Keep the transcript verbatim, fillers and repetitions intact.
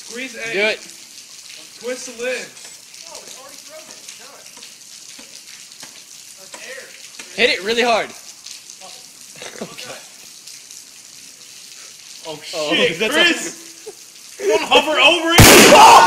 Squeeze A. Do it. Twist the lid. Oh, it's already frozen. Done. That's air. Hit it really hard. Okay. Oh Oh, shit, that's Chris! You wanna hover over it?